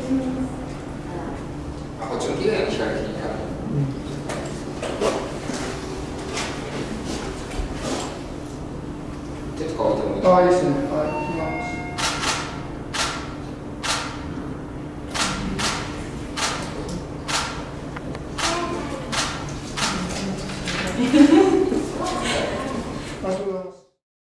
あ、こっちの綺麗な光がいいから。手とか置いてもいい？ ああ、いいですね。はい、行きます。ありがとうございます。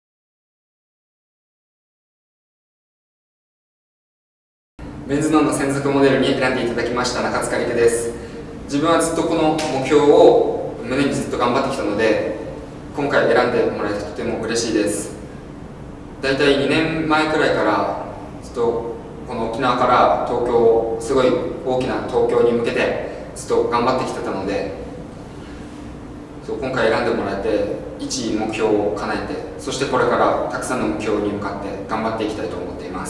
メンズノンの専属モデルに選んでいただきました中塚陸です。自分はずっとこの目標を胸にずっと頑張ってきたので、今回選んでもらえてとても嬉しいです。だいたい2年前くらいからずっとこの沖縄から東京、すごい大きな東京に向けてずっと頑張ってきてたので、今回選んでもらえて一目標を叶えて、そしてこれからたくさんの目標に向かって頑張っていきたいと思っています。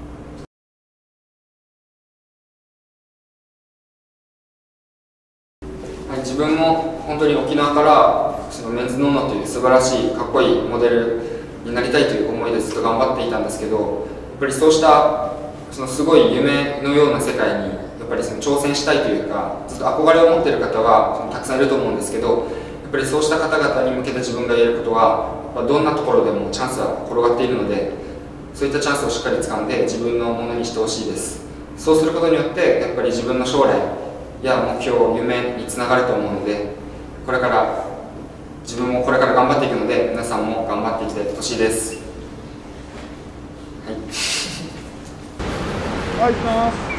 自分も本当に沖縄からそのメンズノンノという素晴らしいかっこいいモデルになりたいという思いでずっと頑張っていたんですけど、やっぱりそうしたそのすごい夢のような世界にやっぱりその挑戦したいというか、ずっと憧れを持っている方はたくさんいると思うんですけど、やっぱりそうした方々に向けて自分が言えることは、どんなところでもチャンスは転がっているので、そういったチャンスをしっかり掴んで自分のものにしてほしいです。そうすることによってやっぱり自分の将来や目標、夢につながると思うので、これから自分もこれから頑張っていくので、皆さんも頑張っていってほしいです。はい。 はい、行きます。